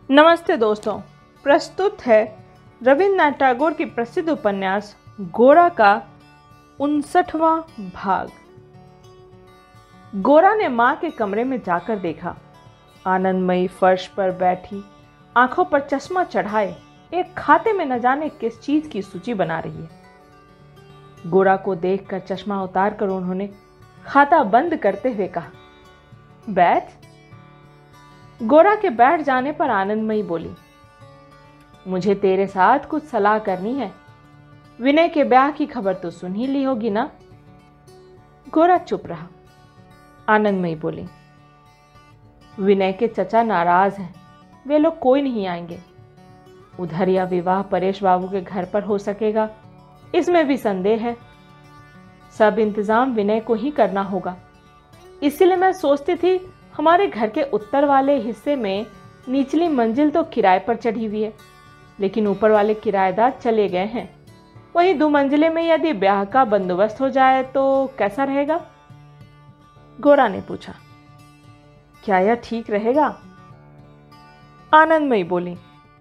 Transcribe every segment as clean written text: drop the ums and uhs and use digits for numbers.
नमस्ते दोस्तों, प्रस्तुत है रविन्द्रनाथ टैगोर की प्रसिद्ध उपन्यास गोरा का 59वां भाग। गोरा ने मां के कमरे में जाकर देखा। आनंदमयी फर्श पर बैठी, आंखों पर चश्मा चढ़ाए एक खाते में न जाने किस चीज की सूची बना रही है। गोरा को देखकर चश्मा उतार कर उन्होंने खाता बंद करते हुए कहा, बैठ। गोरा के बैठ जाने पर आनंदमयी बोली, मुझे तेरे साथ कुछ सलाह करनी है। विनय के ब्याह की खबर तो सुन ही ली होगी ना? गोरा चुप रहा। आनंदमयी बोली, विनय के चचा नाराज हैं, वे लोग कोई नहीं आएंगे। उधर यह विवाह परेश बाबू के घर पर हो सकेगा, इसमें भी संदेह है। सब इंतजाम विनय को ही करना होगा। इसलिए मैं सोचती थी हमारे घर के उत्तर वाले हिस्से में निचली मंजिल तो किराए पर चढ़ी हुई है, लेकिन ऊपर वाले किराएदार चले गए हैं। वहीं 2 मंजिले में यदि ब्याह का बंदोबस्त हो जाए तो कैसा रहेगा? गोरा ने पूछा, क्या यह ठीक रहेगा? आनंदमयी बोली,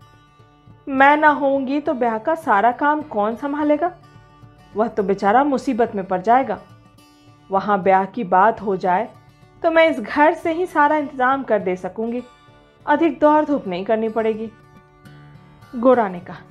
मैं ना होंगी तो ब्याह का सारा काम कौन संभालेगा? वह तो बेचारा मुसीबत में पड़ जाएगा। वहां ब्याह की बात हो जाए तो मैं इस घर से ही सारा इंतजाम कर दे सकूंगी, अधिक दौड़ धूप नहीं करनी पड़ेगी। गोरा ने कहा,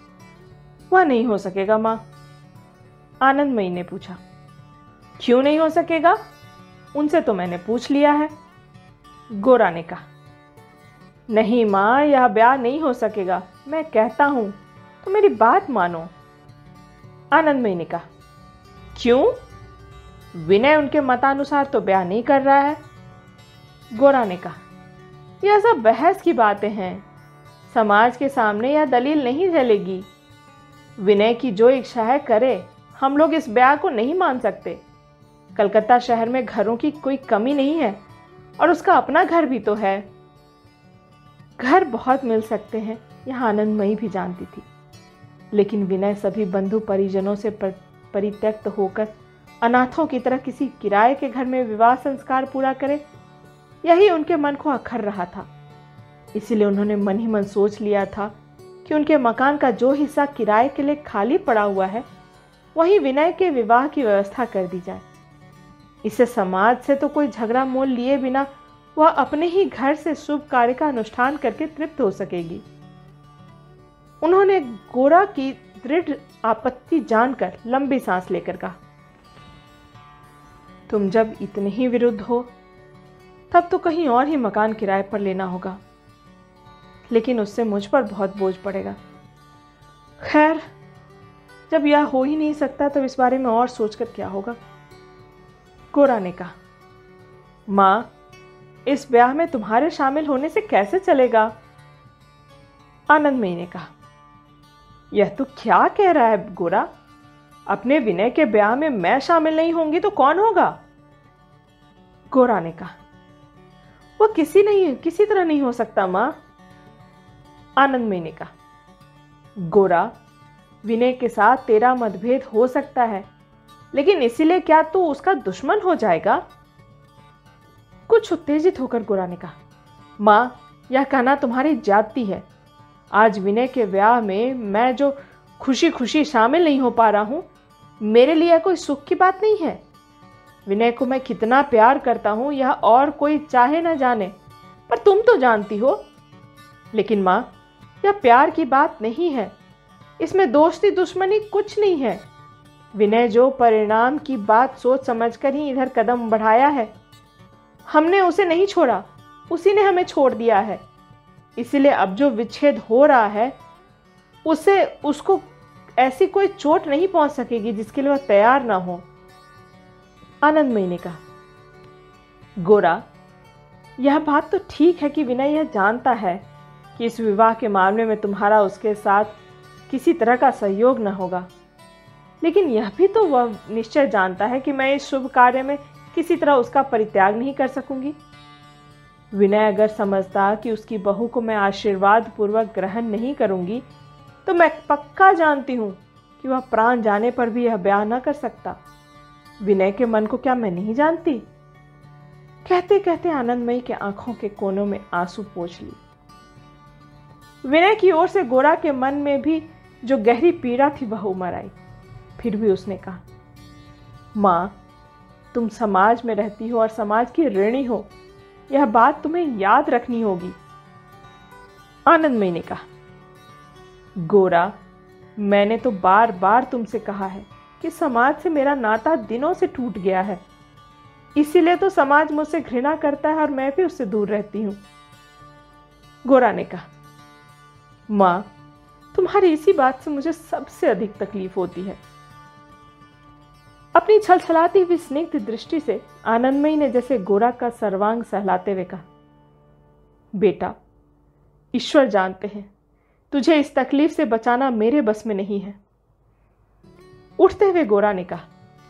वह नहीं हो सकेगा मां। आनंदमयी ने पूछा, क्यों नहीं हो सकेगा? उनसे तो मैंने पूछ लिया है। गोरा ने कहा, नहीं मां, यह ब्याह नहीं हो सकेगा। मैं कहता हूं तो मेरी बात मानो। आनंदमयी ने कहा, क्यों? विनय उनके मतानुसार तो ब्याह नहीं कर रहा है। गोरा ने कहा, यह सब बहस की बातें हैं। समाज के सामने यह दलील नहीं चलेगी। विनय की जो इच्छा है करे, हम लोग इस ब्याह को नहीं मान सकते। कलकत्ता शहर में घरों की कोई कमी नहीं है और उसका अपना घर भी तो है। घर बहुत मिल सकते हैं, यह आनंदमयी भी जानती थी, लेकिन विनय सभी बंधु परिजनों से परित्यक्त होकर अनाथों की तरह किसी किराए के घर में विवाह संस्कार पूरा करे, यही उनके मन को अखर रहा था। इसीलिए उन्होंने मन ही मन सोच लिया था कि उनके मकान का जो हिस्सा किराए के लिए खाली पड़ा हुआ है, वहीं विनय के विवाह की व्यवस्था कर दी जाए। इससे समाज से तो कोई झगड़ा मोल लिए बिना वह अपने ही घर से शुभ कार्य का अनुष्ठान करके तृप्त हो सकेगी। उन्होंने गोरा की दृढ़ आपत्ति जानकर लंबी सांस लेकर कहा, तुम जब इतने ही विरुद्ध हो तब तो कहीं और ही मकान किराए पर लेना होगा, लेकिन उससे मुझ पर बहुत बोझ पड़ेगा। खैर, जब यह हो ही नहीं सकता तो इस बारे में और सोचकर क्या होगा? गोरा ने कहा, मां, इस ब्याह में तुम्हारे शामिल होने से कैसे चलेगा? आनंदमयी ने कहा, यह तो क्या कह रहा है गोरा? अपने विनय के ब्याह में मैं शामिल नहीं होंगी तो कौन होगा? गोरा ने कहा, वो किसी तरह नहीं हो सकता मां। आनंदमयी ने कहा, गोरा, विनय के साथ तेरा मतभेद हो सकता है, लेकिन इसीलिए क्या तू उसका दुश्मन हो जाएगा? कुछ उत्तेजित होकर गोरा ने कहा, मां, यह कहना तुम्हारी जाति है। आज विनय के ब्याह में मैं जो खुशी खुशी शामिल नहीं हो पा रहा हूं, मेरे लिए कोई सुख की बात नहीं है। विनय को मैं कितना प्यार करता हूं यह और कोई चाहे न जाने, पर तुम तो जानती हो। लेकिन मां, यह प्यार की बात नहीं है, इसमें दोस्ती दुश्मनी कुछ नहीं है। विनय जो परिणाम की बात सोच समझकर ही इधर कदम बढ़ाया है, हमने उसे नहीं छोड़ा, उसी ने हमें छोड़ दिया है। इसलिए अब जो विच्छेद हो रहा है उसको ऐसी कोई चोट नहीं पहुंच सकेगी जिसके लिए वह तैयार ना हो। आनंदमयी ने कहा, गोरा, यह बात तो ठीक है कि विनय यह जानता है कि इस विवाह के मामले में तुम्हारा उसके साथ किसी तरह का सहयोग न होगा, लेकिन यह भी तो वह निश्चय जानता है कि मैं इस शुभ कार्य में किसी तरह उसका परित्याग नहीं कर सकूंगी। विनय अगर समझता कि उसकी बहू को मैं आशीर्वाद पूर्वक ग्रहण नहीं करूंगी, तो मैं पक्का जानती हूं कि वह प्राण जाने पर भी यह ब्याह न कर सकता। विनय के मन को क्या मैं नहीं जानती? कहते कहते आनंदमयी के आंखों के कोनों में आंसू पोंछ लिए। विनय की ओर से गोरा के मन में भी जो गहरी पीड़ा थी वह उमड़ आई। फिर भी उसने कहा, मां, तुम समाज में रहती हो और समाज की ऋणी हो, यह बात तुम्हें याद रखनी होगी। आनंदमयी ने कहा, गोरा, मैंने तो बार बार तुमसे कहा है कि समाज से मेरा नाता दिनों से टूट गया है, इसीलिए तो समाज मुझसे घृणा करता है और मैं भी उससे दूर रहती हूं। गोरा ने कहा, मां, तुम्हारी इसी बात से मुझे सबसे अधिक तकलीफ होती है। अपनी छलछलाती हुई स्निग्ध दृष्टि से आनंदमयी ने जैसे गोरा का सर्वांग सहलाते हुए कहा, बेटा, ईश्वर जानते हैं तुझे इस तकलीफ से बचाना मेरे बस में नहीं है। उठते हुए गोरा ने कहा,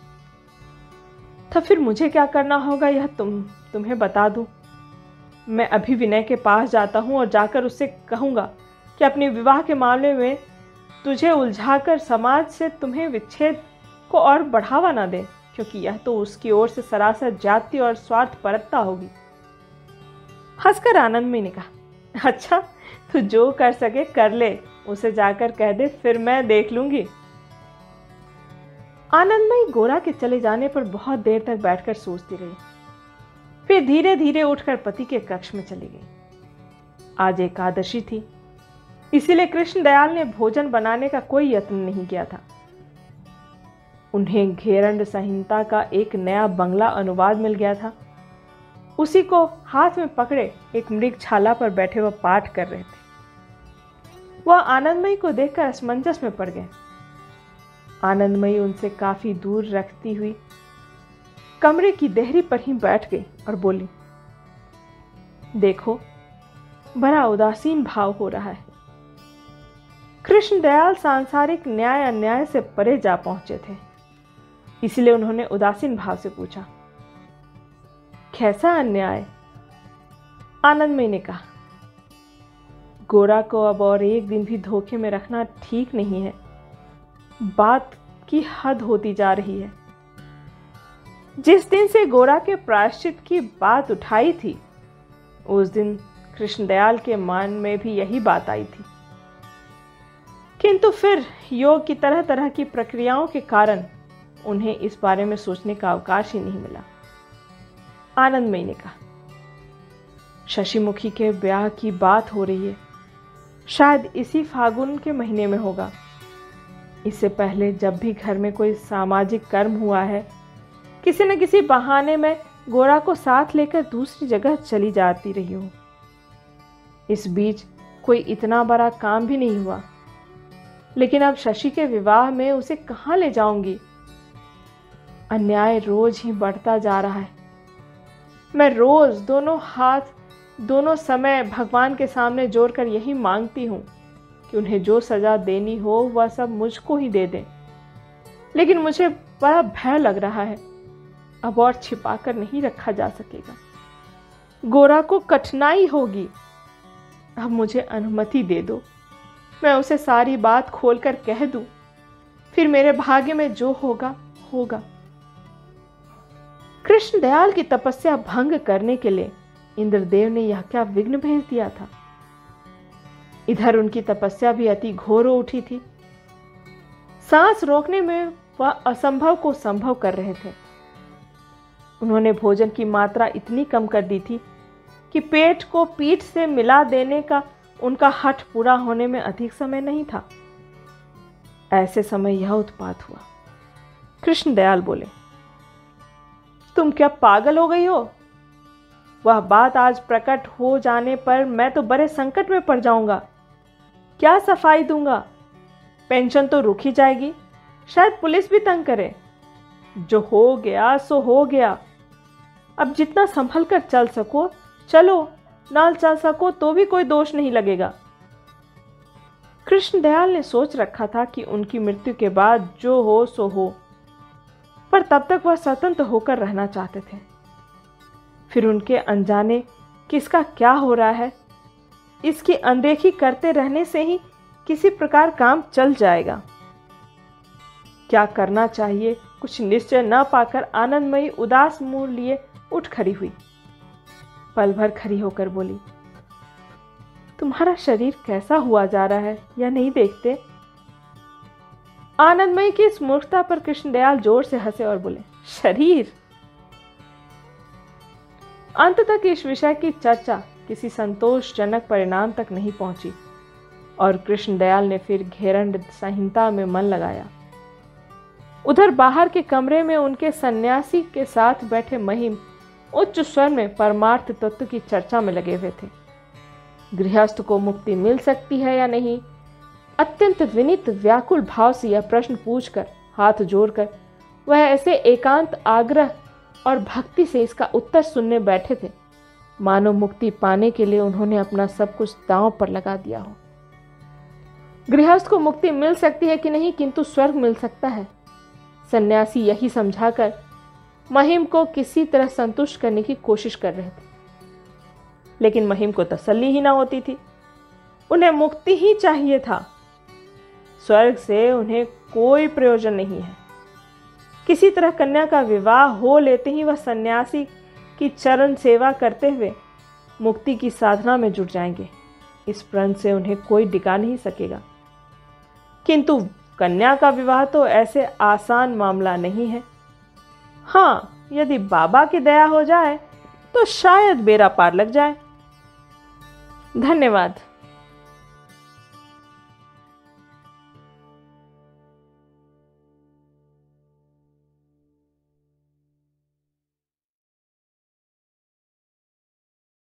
तो फिर मुझे क्या करना होगा यह तुम्हें बता दूं। मैं अभी विनय के पास जाता हूं और जाकर उससे कहूंगा कि अपने विवाह के मामले में तुझे उलझाकर समाज से तुम्हें विच्छेद को और बढ़ावा ना दे, क्योंकि यह तो उसकी ओर से सरासर जाति और स्वार्थपरता होगी। हंसकर आनंदमयी ने कहा, अच्छा, तू जो कर सके कर ले, उसे जाकर कह दे, फिर मैं देख लूंगी। आनंदमयी गोरा के चले जाने पर बहुत देर तक बैठकर सोचती रही। फिर धीरे धीरे उठकर पति के कक्ष में चली गई। आज एकादशी थी, इसीलिए कृष्णदयाल ने भोजन बनाने का कोई यत्न नहीं किया था। उन्हें घेरंड संहिता का एक नया बंगला अनुवाद मिल गया था। उसी को हाथ में पकड़े एक मृगछाला पर बैठे वह पाठ कर रहे थे। वह आनंदमयी को देखकर असमंजस में पड़ गए। आनंदमयी उनसे काफी दूर रखती हुई कमरे की देहरी पर ही बैठ गई और बोली, देखो, बड़ा उदासीन भाव हो रहा है। कृष्णदयाल सांसारिक न्याय अन्याय से परे जा पहुंचे थे, इसलिए उन्होंने उदासीन भाव से पूछा, कैसा अन्याय? आनंदमयी ने कहा, गोरा को अब और एक दिन भी धोखे में रखना ठीक नहीं है। बात की हद होती जा रही है। जिस दिन से गोरा के प्रायश्चित की बात उठाई थी, उस दिन कृष्णदयाल के मन में भी यही बात आई थी, किंतु फिर योग की तरह तरह की प्रक्रियाओं के कारण उन्हें इस बारे में सोचने का अवकाश ही नहीं मिला। आनंदमयी ने कहा, शशिमुखी के ब्याह की बात हो रही है, शायद इसी फागुन के महीने में होगा। इससे पहले जब भी घर में कोई सामाजिक कर्म हुआ है, किसी न किसी बहाने में गोरा को साथ लेकर दूसरी जगह चली जाती रही हूं। इस बीच कोई इतना बड़ा काम भी नहीं हुआ, लेकिन अब शशि के विवाह में उसे कहां ले जाऊंगी? अन्याय रोज ही बढ़ता जा रहा है। मैं रोज दोनों हाथ दोनों समय भगवान के सामने जोड़कर यही मांगती हूं कि उन्हें जो सजा देनी हो वह सब मुझको ही दे दें, लेकिन मुझे बड़ा भय लग रहा है। अब और छिपाकर नहीं रखा जा सकेगा। गोरा को कठिनाई होगी। अब मुझे अनुमति दे दो, मैं उसे सारी बात खोलकर कह दूं, फिर मेरे भाग्य में जो होगा होगा। कृष्णदयाल की तपस्या भंग करने के लिए इंद्रदेव ने यह क्या विघ्न भेज दिया था। इधर उनकी तपस्या भी अति घोर हो उठी थी। सांस रोकने में वह असंभव को संभव कर रहे थे। उन्होंने भोजन की मात्रा इतनी कम कर दी थी कि पेट को पीठ से मिला देने का उनका हठ पूरा होने में अधिक समय नहीं था। ऐसे समय यह उत्पात हुआ। कृष्णदयाल बोले, तुम क्या पागल हो गई हो? वह बात आज प्रकट हो जाने पर मैं तो बड़े संकट में पड़ जाऊंगा। क्या सफाई दूंगा? पेंशन तो रुक ही जाएगी, शायद पुलिस भी तंग करे। जो हो गया सो हो गया। अब जितना संभल कर चल सको चलो, ना चल सको तो भी कोई दोष नहीं लगेगा। कृष्णदयाल ने सोच रखा था कि उनकी मृत्यु के बाद जो हो सो हो, पर तब तक वह स्वतंत्र होकर रहना चाहते थे। फिर उनके अनजाने किसका क्या हो रहा है, इसकी अनदेखी करते रहने से ही किसी प्रकार काम चल जाएगा। क्या करना चाहिए कुछ निश्चय न पाकर आनंदमयी उदास मुंह लिए उठ खड़ी हुई। पल भर खड़ी होकर बोली, तुम्हारा शरीर कैसा हुआ जा रहा है या नहीं देखते? आनंदमयी की इस मूर्खता पर कृष्णदयाल जोर से हंसे और बोले, शरीर? अंत तक इस विषय की चर्चा किसी संतोषजनक परिणाम तक नहीं पहुंची और कृष्णदयाल ने फिर घेरंड संहिता में मन लगाया। उधर बाहर के कमरे में उनके सन्यासी के साथ बैठे महिम उच्च स्वर में परमार्थ तत्व की चर्चा में लगे हुए थे। गृहस्थ को मुक्ति मिल सकती है या नहीं, अत्यंत विनीत व्याकुल भाव से यह प्रश्न पूछकर, हाथ जोड़कर वह ऐसे एकांत आग्रह और भक्ति से इसका उत्तर सुनने बैठे थे मानो मुक्ति पाने के लिए उन्होंने अपना सब कुछ दांव पर लगा दिया हो। गृहस्थ को मुक्ति मिल सकती है कि नहीं, किंतु स्वर्ग मिल सकता है। सन्यासी यही समझाकर महिम को किसी तरह संतुष्ट करने की कोशिश कर रहे थे, लेकिन महिम को तसल्ली ही ना होती थी। उन्हें मुक्ति ही चाहिए था। स्वर्ग से उन्हें कोई प्रयोजन नहीं है। किसी तरह कन्या का विवाह हो लेते ही वह सन्यासी की चरण सेवा करते हुए मुक्ति की साधना में जुट जाएंगे। इस प्रण से उन्हें कोई डिगा नहीं सकेगा। किंतु कन्या का विवाह तो ऐसे आसान मामला नहीं है। हाँ, यदि बाबा की दया हो जाए तो शायद बेड़ा पार लग जाए। धन्यवाद।